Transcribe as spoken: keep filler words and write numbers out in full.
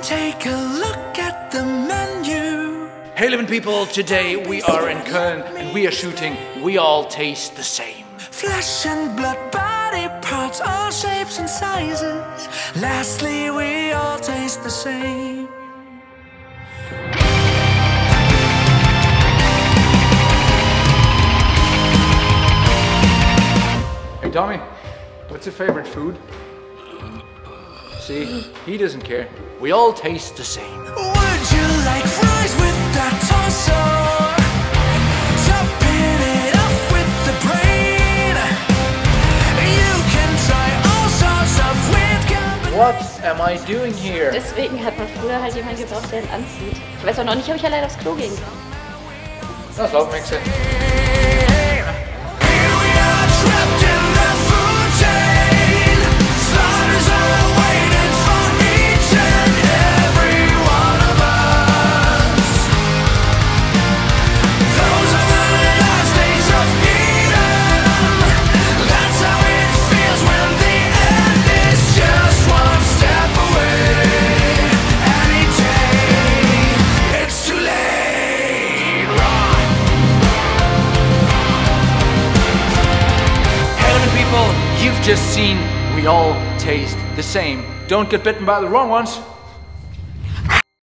Take a look at the menu. Hey living people, today we are in Köln and we are shooting We All Taste the Same. Flesh and blood, body parts, all shapes and sizes. Lastly, we all taste the same. Hey Tommy, what's your favorite food? See, he doesn't care. We all taste the same. Would you like fries with that torso? Topping it off with the brain. You can try all sorts of weird combinations. What am I doing here? Deswegen hat man früher halt jemanden gebraucht, der ihn anzieht. Ich weiß auch noch nicht, ob ich allein aufs Klo gehen kann. Das auch makes sense. You've just seen We All Taste the Same. Don't get bitten by the wrong ones.